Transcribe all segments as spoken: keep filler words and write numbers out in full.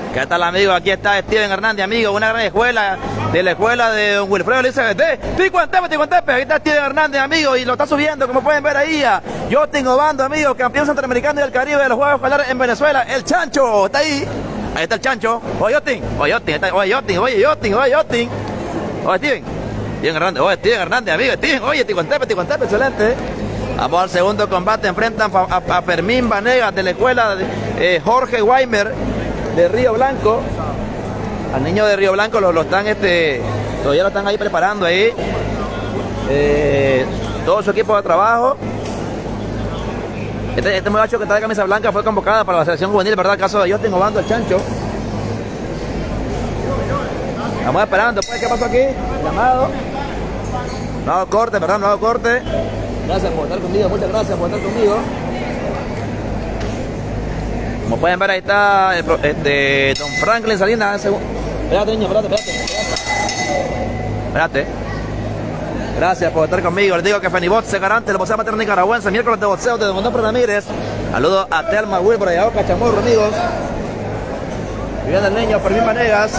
¿Qué tal, amigo? Aquí está Steven Hernández, amigo, una gran escuela de la escuela de don Wilfredo Elizabeth de Ticuantepe, Ticuantepe. Aquí está Steven Hernández, amigo, y lo está subiendo, como pueden ver ahí. Yo tengo bando, amigo, campeón centroamericano y del Caribe de los Juegos Escolares en Venezuela. El Chancho, está ahí. Ahí está el Chancho. Oye, Yotin, oye, Yotin, está, oye, Yotin, oye, Yotin, oye, Yotin. Oye, Steven. Steven Hernández, oye, Steven Hernández, amigo, Steven, oye, Ticuantepe, Ticuantepe, excelente. Vamos al segundo combate. Enfrentan a, a, a Fermín Vanegas de la escuela de eh, Jorge Weimer de Río Blanco. Al niño de Río Blanco lo, lo están, este, todavía lo están ahí preparando ahí. Eh, todo su equipo de trabajo. Este, este muchacho que está de camisa blanca fue convocada para la selección juvenil, ¿verdad? El caso de yo tengo bando el Chancho. Estamos esperando, pues, ¿qué pasó aquí? Llamado. No hago corte, ¿verdad? No hago corte. Gracias por estar conmigo, muchas gracias por estar conmigo. Como pueden ver, ahí está el, este, don Franklin Salinas. Espérate, niño, espérate, espérate. Espérate. Gracias por estar conmigo. Les digo que Fenibot se garante el boxeo amateur nicaragüense. Miércoles de boxeo de Don Manuel Ramírez. Saludos a Telma Will por allá, Cachamorro, amigos. Y viene el niño Fermín Vanegas.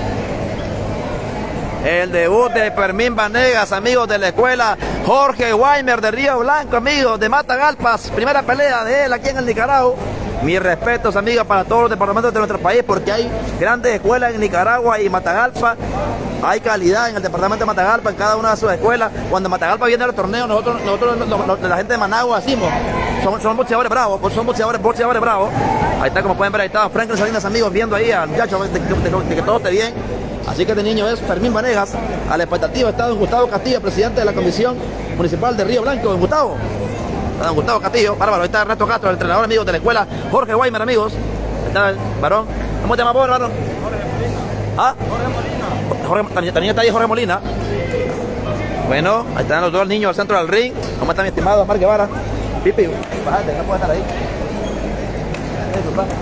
El debut de Fermín Vanegas, amigos de la escuela Jorge Weimer de Río Blanco, amigos de Matagalpas. Primera pelea de él aquí en el Nicaragua. Mis respetos, amigos, para todos los departamentos de nuestro país, porque hay grandes escuelas en Nicaragua y Matagalpa. Hay calidad en el departamento de Matagalpa, en cada una de sus escuelas. Cuando Matagalpa viene a los torneos, nosotros, nosotros lo, lo, la gente de Managua decimos, son, son boxeadores bravos, son boxeadores, boxeadores bravos. Ahí está, como pueden ver, ahí está Franklin Salinas, amigos, viendo ahí al muchacho de, de, de, de, de que todo esté bien. Así que este niño es Fermín Vanegas. A la expectativa está don Gustavo Castillo, presidente de la Comisión Municipal de Río Blanco. Don Gustavo. Don Gustavo Castillo, bárbaro. Ahí está Ernesto Castro, el entrenador, amigos de la escuela Jorge Weimer, amigos. Ahí está el varón. ¿Cómo te llamas vos, varón? ¿Ah? Jorge, también está ahí Jorge Molina. Bueno, ahí están los dos niños al centro del ring. ¿Cómo está mi estimado Omar Guevara? Pipi, bájate, no puede estar ahí. Eso, pa.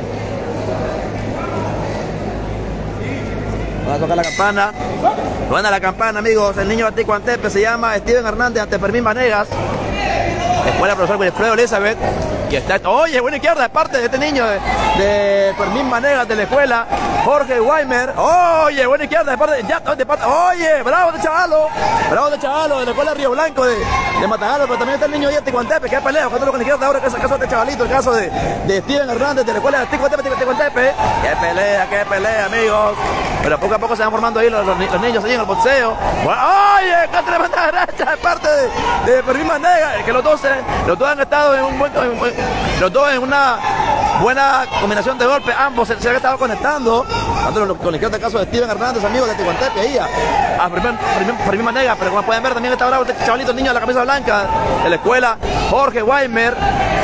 Vamos a tocar la campana. Suena la campana, amigos. El niño de Ticuantepe se llama Steven Hernández ante Fermín Vanegas. Escuela profesor Wilfredo Elizabeth. Y está, oye, buena izquierda de parte de este niño de, de Fermín Vanegas de la escuela Jorge Weimer. Oye, buena izquierda de parte de, ya, de parte, oye, bravo de chavalo. Bravo de chavalo de la escuela Río Blanco de, de Matagalpa. Pero también está el niño de Ticuantepe, que es pelea. Cuando lo con la izquierda ahora, que es el caso de este chavalito, el caso de, de Steven Hernández de la escuela de Ticuantepe, Ticuantepe. Qué pelea, qué pelea, amigos. Pero poco a poco se van formando ahí los, los, los niños allí en el boxeo. Bueno, oye, qué tremenda derecha de parte de, de Fermín Vanegas. Que los dos, se, los dos han estado en un buen, en, los dos en una buena combinación de golpes. Ambos se, se han estado conectando. Dándole con la izquierda el caso de Steven Hernández, amigos de Ticuantepe, ahí a, a Fermín, Fermín, Fermín Vanegas. Pero como pueden ver, también está bravo este chavalito, el niño de la camisa blanca de la escuela Jorge Weimer.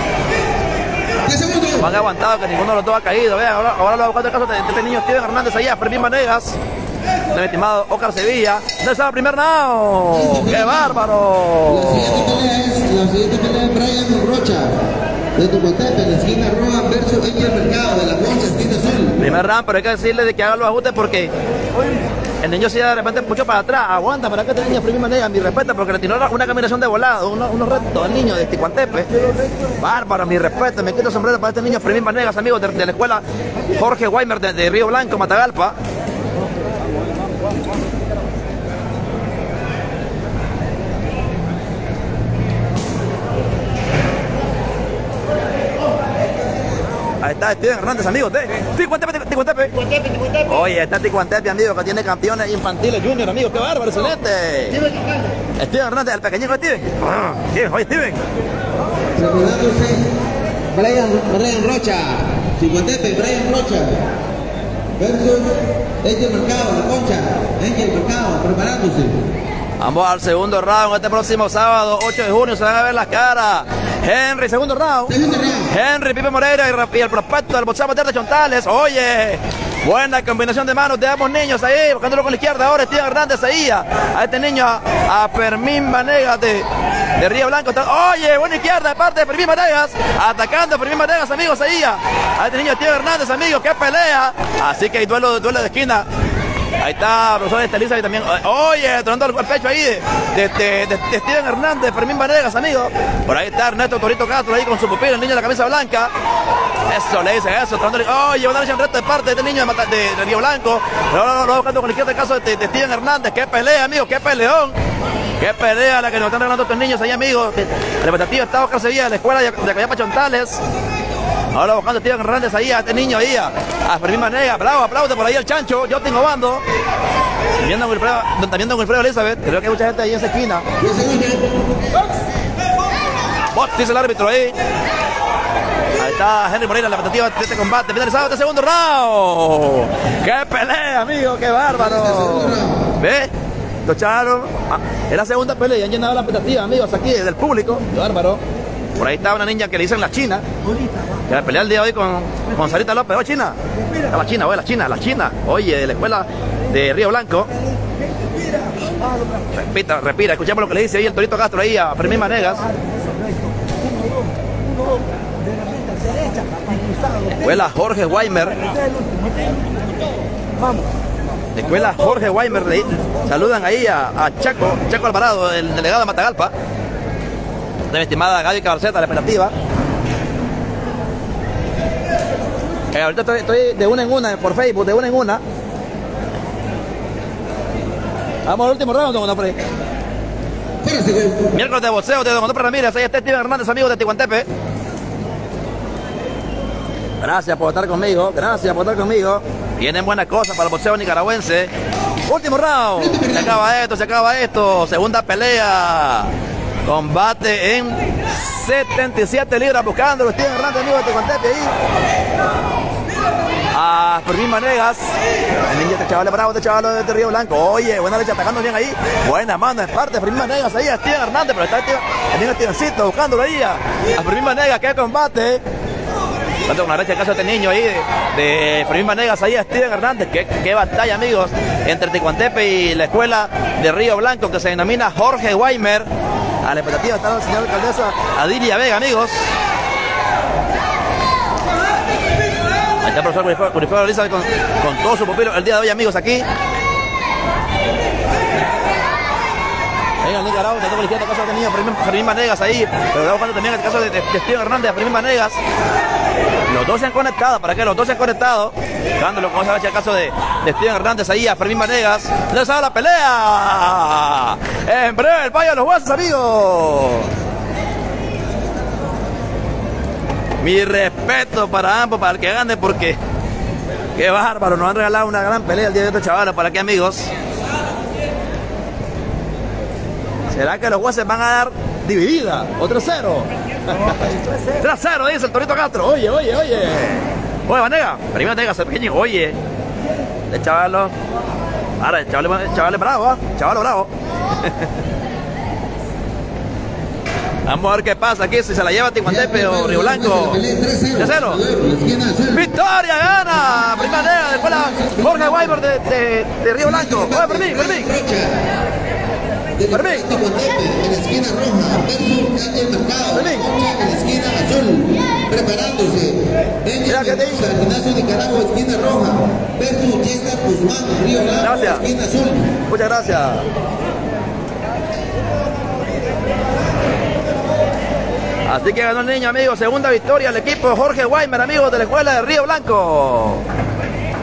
Van aguantado que ninguno de los dos ha caído. Vean, ahora, ahora lo va a buscar el caso de este niño Steven Hernández allá, Fermín Vanegas. El estimado Oscar Sevilla. ¿Dónde está el primer nao? ¡Qué bárbaro! La siguiente pelea es Brian Rocha de Ticuantepe, en la esquina roja versus Angel Mercado de la Concha, esquina azul. Primer round, pero hay que decirle de que haga los ajustes porque el niño se da de repente mucho para atrás. Aguanta, para que este niño Fermín Vanegas, mi respeto, porque le tiró una combinación de volado, unos, unos retos al niño de Ticuantepe. Bárbaro, mi respeto, me quito el sombrero para este niño Fermín Vanegas, amigos de, de la escuela Jorge Weimer de, de Río Blanco, Matagalpa. Ahí está Steven Hernández, amigos de Ticuantepe, Ticuantepe. Ticuantepe, Ticuantepe. Oye, está Ticuantepe, amigos, que tiene campeones infantiles junior, amigos. ¡Qué bárbaro, excelente! Steven Hernández, el pequeñito Steven. Ah, Steven, oye, Steven. Preparándose Brian, Brian Rocha, Ticuantepe, Brian Rocha versus Angel Mercado, la Concha. Angel Mercado, preparándose. Vamos al segundo round, este próximo sábado, ocho de junio, se van a ver las caras. Henry, segundo round. Segundo round. Henry, Pipe Moreira y, y el prospecto del boxeo amateur de Chontales. Oye, buena combinación de manos de ambos niños ahí, buscándolo con la izquierda. Ahora Steven Hernández ahí, a, a este niño, a, a Fermín Vanegas de, de Río Blanco. Oye, buena izquierda de parte de Fermín Vanegas, atacando a Fermín Vanegas, amigos, ahí, a, a este niño Steven Hernández, amigos, qué pelea. Así que hay duelo, duelo de esquina. Ahí está, profesor Estelisa y también. Oye, tronando el pecho ahí de, de, de, de, de Steven Hernández, Fermín Vanegas, amigo. Por ahí está Ernesto Torito Castro ahí con su pupilo, el niño de la camisa blanca. Eso, le dice eso, tronando. Oye, van a darle un reto de parte de este niño de, de, de Río Blanco. Pero no, no, no, buscando con la izquierda el caso de, de Steven Hernández. Qué pelea, amigo, qué peleón. Qué pelea la que nos están regalando estos niños ahí, amigos. La expectativa está Oscar Sevilla de la escuela de, de Cayapa Chontales. Ahora buscando a Steven Hernández ahí, a este niño ahí, a, a Fermín Vanegas. Bravo, aplaude por ahí el chancho. Yo tengo bando. Viendo con Wilfredo, también don Wilfredo Elizabeth. Creo que hay mucha gente ahí en esa esquina. Bot, dice el árbitro ahí. Ahí está Henry Moreira, la expectativa de este combate. Finalizado este segundo round. ¡Qué pelea, amigo! ¡Qué bárbaro! ¿Ves? Los charos. Ah, es la segunda pelea y han llenado la expectativa, amigos, aquí del público. ¡Qué bárbaro! Por ahí está una niña que le dicen la China. Que va a pelear el día de hoy con, con Sarita López. ¡Oh, China! A la China, oye, la China, la China. Oye, de la escuela de Río Blanco. Repita, repita, escuchamos lo que le dice ahí el Torito Castro ahí a Fermín Vanegas. Escuela Jorge Weimer. Escuela Jorge Weimer. Saludan ahí a, a Chaco, Chaco Alvarado, el delegado de Matagalpa. De mi estimada Gaby Cabarceta, la expectativa. Eh, ahorita estoy, estoy de una en una por Facebook, de una en una. Vamos al último round, don Onofre. Miércoles de boxeo de don Onofre Ramírez. Ahí está Steven Hernández, amigo de Tihuantepe. Gracias por estar conmigo, gracias por estar conmigo. Vienen buenas cosas para el boxeo nicaragüense. Último round. Se acaba esto, se acaba esto. Segunda pelea. Combate en setenta y siete libras buscando los Steven Hernández, amigo de Tihuantepe ahí. A Fermín Vanegas. El niño de chaval bravo, de chaval de Río Blanco. Oye, buena leche atacando bien ahí. Buena mano, es parte de Fermín Vanegas ahí a Steven Hernández, pero está el niño Stevencito buscándolo ahí a, a Fermín Vanegas. Qué combate. Tanto con la leche el caso de este niño ahí de, de Fermín Vanegas ahí a Steven Hernández. Qué, qué batalla, amigos, entre Tihuantepe y la escuela de Río Blanco que se denomina Jorge Weimer. A la expectativa está la señora alcaldesa Adilia Vega, amigos. Ahí está el profesor Wilfredo Elizabeth con, con todo su pupilo el día de hoy, amigos, aquí. Ahí en Nicaragua, tengo que el caso de niño Fermín Vanegas ahí, pero luego cuando también el caso de, de, de Steven Hernández a Fermín Vanegas. Los dos se han conectado, ¿para qué? Los dos se han conectado. Dándolo, como se va a echar el caso de, de Steven Hernández ahí a Fermín Vanegas. ¡Les ha dado la pelea! En breve el payo de los guasos, amigos. Mi respeto para ambos, para el que gane, porque qué bárbaro, nos han regalado una gran pelea el día de estos chavales. ¿Para qué, amigos? ¿Será que los jueces van a dar dividida? ¿Otro cero? tres cero, dice el Torito Castro. Oye, oye, oye. Oye, Vanegas, primero Vanegas, el pequeño. Oye, el chavalo. Ahora, el chaval, el chaval es bravo, ¿eh? Chavalo bravo. Vamos a ver qué pasa aquí, si se la lleva Tihuantepe o Río Blanco. tres cero. Victoria, gana. Primera Vanegas, después la Jorge Weimer de, de, de Río Blanco. Oye, por mí, por mí. Fermín. En la esquina roja, versus Calle Mercado. En la esquina azul, preparándose. Benja Mendoza, Gimnasio Nicaragua, esquina roja, versus César Guzmán, Río Blanco, esquina azul. Muchas gracias. Así que ganó el niño, amigos. Segunda victoria al equipo de Jorge Weimer, amigos de la escuela de Río Blanco.